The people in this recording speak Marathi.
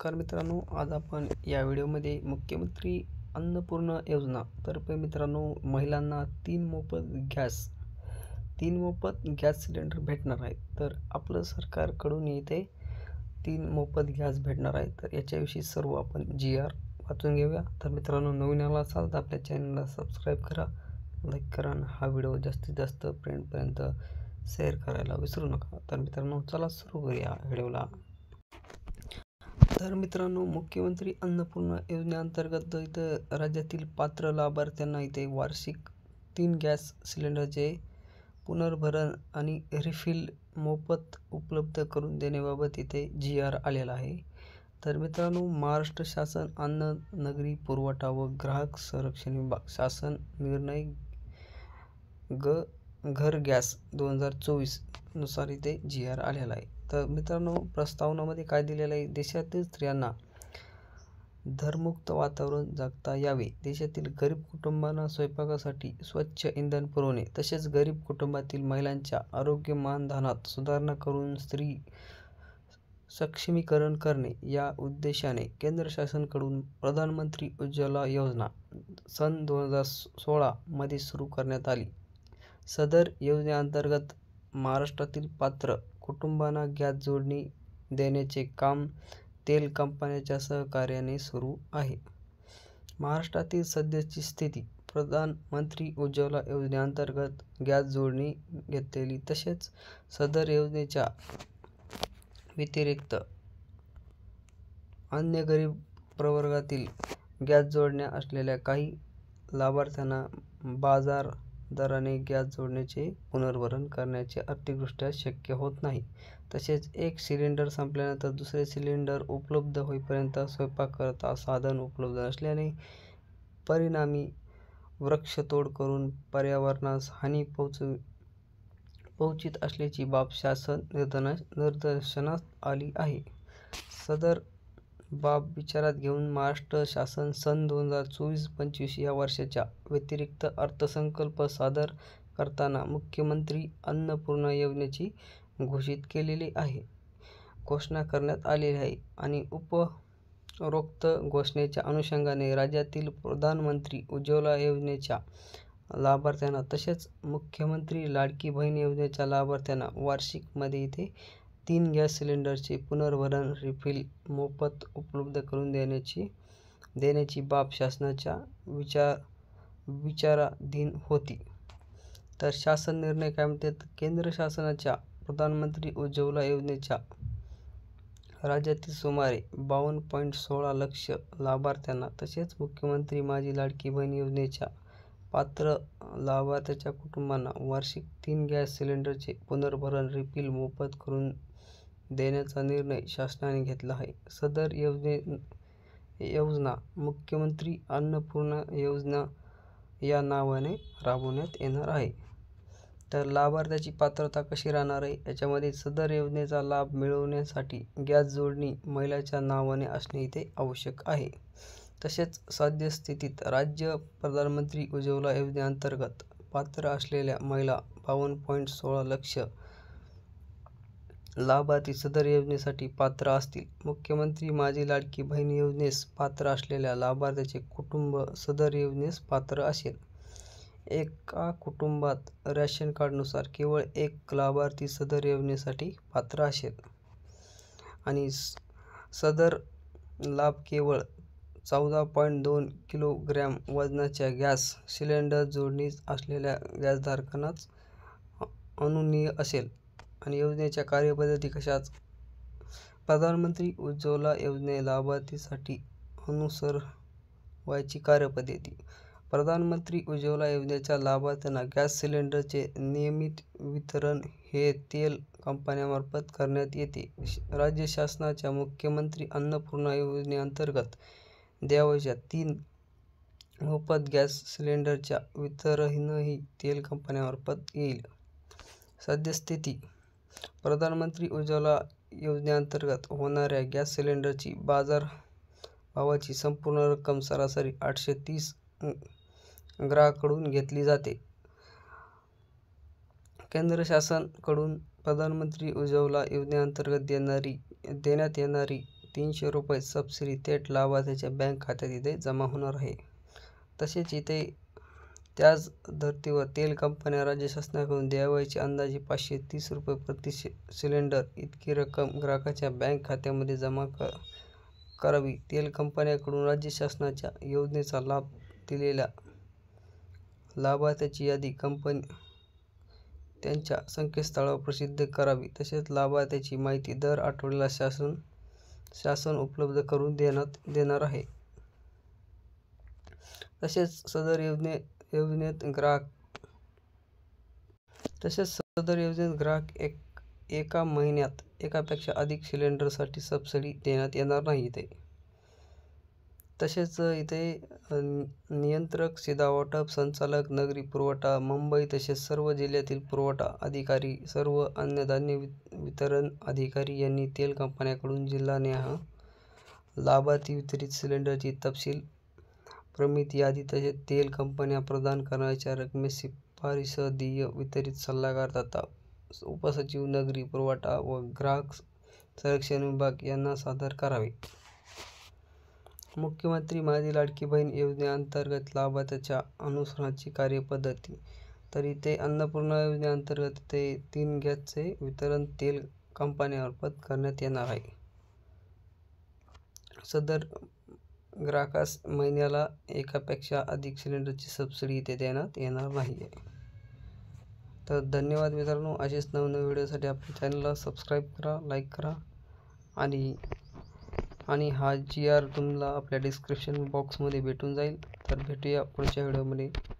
नमस्कार मित्रांनो, आज आपण या व्हिडिओमध्ये मुख्यमंत्री अन्नपूर्णा योजना तर्फे मित्रांनो महिलांना तीन मोफत गॅस सिलेंडर भेटणार आहे। तर आपलं सरकारकडून इथे 3 मोफत गॅस भेटणार आहे। तर याच्याविषयी सर्व आपण GR वाचून घेऊया। तर मित्रांनो, नवीन आला असाल तर आपल्या चॅनलला सबस्क्राईब करा, लाईक करा आणि हा व्हिडिओ जास्तीत जास्त फ्रेंडपर्यंत शेअर करायला विसरू नका। तर मित्रांनो, चला सुरू करूया व्हिडिओला। तर मित्रांनो, मुख्यमंत्री अन्नपूर्णा योजनेअंतर्गत इथं राज्यातील पात्र लाभार्थ्यांना इथे वार्षिक 3 गॅस सिलेंडरचे पुनर्भरण आणि रिफिल मोफत उपलब्ध करून देण्याबाबत इथे GR आलेला आहे। तर मित्रांनो, महाराष्ट्र शासन अन्न, नागरी पुरवठा व ग्राहक संरक्षण विभाग शासन निर्णय घर गॅस 2024 नुसार इथे GR आलेला आहे। तर मित्रांनो, प्रस्तावनामध्ये काय दिलेलं आहे, देशातील स्त्रियांना धरमुक्त वातावरण जगता यावे, देशातील गरीब कुटुंबांना स्वयंपाकासाठी स्वच्छ इंधन पुरवणे, तसेच गरीब कुटुंबातील महिलांच्या आरोग्य मानधनात सुधारणा करून स्त्री सक्षमीकरण करणे या उद्देशाने केंद्र शासनाकडून प्रधानमंत्री उज्ज्वला योजना सन 2016 मध्ये सुरू करण्यात आली। सदर योजनेअंतर्गत महाराष्ट्रातील पात्र कुटुंबांना गॅस जोडणी देण्याचे काम तेल कंपन्यांच्या सहकार्याने सुरू आहे। महाराष्ट्रातील सध्याची स्थिती: प्रधानमंत्री उज्ज्वला योजनेअंतर्गत गॅस जोडणी घेतलेली तसेच सदर योजनेच्या व्यतिरिक्त अन्य गरीब प्रवर्गातील गॅस जोडण्या असलेल्या काही लाभार्थ्यांना बाजार दराने गॅस जोडण्याचे पुनर्भरण करण्याचे आर्थिकदृष्ट्या शक्य होत नाही। तसेच एक सिलेंडर संपल्यानंतर दुसरे सिलेंडर उपलब्ध होईपर्यंत स्वयंपाककरता साधन उपलब्ध नसल्याने परिणामी वृक्षतोड करून पर्यावरणास हानी पोहोचीत असल्याची बाब शासन निदर्शनास आली आहे। सदर बाब विचारात घेऊन महाराष्ट्र शासन सन 2024-25 या वर्षाच्या व्यतिरिक्त अर्थसंकल्प सादर करताना मुख्यमंत्री अन्नपूर्णा योजनेची घोषणा करण्यात आलेली आहे आणि उपरोक्त घोषणेच्या अनुषंगाने राज्यातील प्रधानमंत्री उज्ज्वला योजनेच्या लाभार्थ्यांना तसेच मुख्यमंत्री लाडकी बहीण योजनेच्या लाभार्थ्यांना वार्षिक मध्ये इथे 3 गॅस सिलेंडरचे पुनर्भरण रिफिल मोफत उपलब्ध करून देण्याची बाब शासनाच्या विचाराधीन होती। तर शासन निर्णय काय म्हणतात, केंद्र शासनाच्या प्रधानमंत्री उज्ज्वला योजनेच्या राज्यातील सुमारे 52.16 लाख लाभार्थ्यांना तसेच मुख्यमंत्री माझी लाडकी बहीण योजनेच्या पात्र लाभार्थ्यांच्या कुटुंबांना वार्षिक 3 गॅस सिलेंडरचे पुनर्भरण रिफिल मोफत करून देण्याचा निर्णय शासनाने घेतला आहे। सदर योजना मुख्यमंत्री अन्नपूर्णा योजना या नावाने राबवण्यात येणार आहे। तर लाभार्थ्याची पात्रता कशी राहणार आहे, याच्यामध्ये सदर योजनेचा लाभ मिळवण्यासाठी गॅस जोडणी महिलेच्या नावाने असणे इथे आवश्यक आहे। तसेच सद्यस्थितीत राज्य प्रधानमंत्री उज्ज्वला योजनेअंतर्गत पात्र असलेल्या महिला 52.16 लाख लाभार्थी सदर योजनेसाठी पात्र असतील। मुख्यमंत्री माझी लाडकी बहीण योजनेस पात्र असलेल्या लाभार्थ्याचे कुटुंब सदर योजनेस पात्र असेल। एका कुटुंबात रेशन कार्डनुसार केवळ एक लाभार्थी सदर योजनेसाठी पात्र असेल आणि सदर लाभ केवळ 14.2 किलोग्रॅम वजनाच्या गॅस सिलेंडर जोडणी असलेल्या गॅसधारकांनाच अनुज्ञेय असेल। आणि योजनेच्या कार्यपद्धती कशाच: प्रधानमंत्री उज्ज्वला योजने लाभार्थीसाठी अनुसरवायची कार्यपद्धती: प्रधानमंत्री उज्ज्वला योजनेच्या लाभार्थ्यांना गॅस सिलेंडरचे नियमित वितरण हे तेल कंपन्यांमार्फत करण्यात येते। राज्य शासनाच्या मुख्यमंत्री अन्नपूर्णा योजनेअंतर्गत द्यावयाच्या 3 मोफत गॅस सिलेंडरच्या वितरणही तेल कंपन्यांमार्फत येईल। सद्यस्थिती: प्रधानमंत्री उज्ज्वला योजनेअंतर्गत होणाऱ्या गॅस सिलेंडरची बाजार भावाची संपूर्ण रक्कम सरासरी 830 ग्राहकांकडून घेतली जाते। केंद्र शासनाकडून प्रधानमंत्री उज्ज्वला योजनेअंतर्गत देण्यात येणारी 300 रुपये सबसिडी थेट लाभार्थ्याच्या बँक खात्यात इथे जमा होणार आहे. तसेच इथे त्याच धर्तीवर तेल कंपन्या राज्य शासनाकडून द्यावयाची अंदाजे 530 रुपये प्रति सिलेंडर इतकी रक्कम ग्राहकाच्या बँक खात्यामध्ये जमा करावी. तेल कंपन्यांकडून राज्य शासनाच्या योजनेचा लाभ दिलेल्या लाभार्थ्यांची यादी कंपनी त्यांच्या संकेतस्थळावर प्रसिद्ध करावी. तसेच लाभार्थ्यांची माहिती दर आठवड्याला शासन उपलब्ध करून देणार आहे. तसेच सदर योजनेत ग्राहक एका महिन्यात एकापेक्षा अधिक सिलेंडरसाठी सबसिडी देण्यात येणार नाही. तसेच इथे नियंत्रक, सीधा वाटप संचालक, नगरी पुरवठा मुंबई तसेच सर्व जिल्ह्यातील पुरवठा अधिकारी, सर्व अन्नधान्य वितरण अधिकारी यांनी तेल कंपन्यांकडून जिल्हानिहाय लाभार्थी वितरित सिलेंडरची तपशील, प्रमित यादी तसेच तेल कंपन्या प्रदान करण्याच्या रकमेस शिफारसीसह देय वितरित सल्लागार तथा उपसचिव, नगरी पुरवठा व ग्राहक संरक्षण विभाग यांना सादर करावे. मुख्यमंत्री माझी लाडकी बहीण योजनेअंतर्गत लाभार्थ्याच्या अनुसरणाची कार्यपद्धती. तर इथे अन्नपूर्णा योजनेअंतर्गत इथे 3 गॅसचे वितरण तेल कंपन्यांमार्फत करण्यात येणार आहे. सदर ग्राहकास महिन्याला एकापेक्षा अधिक सिलेंडरची सबसिडी इथे देण्यात येणार नाही. तर धन्यवाद मित्रांनो. असेच नवनवीन व्हिडिओसाठी आपल्या चॅनलला सबस्क्राईब करा, लाईक करा आणि हा GR तुम्हाला आपल्या डिस्क्रिप्शन बॉक्समध्ये भेटून जाईल. तर भेटूया पुढच्या व्हिडिओमध्ये.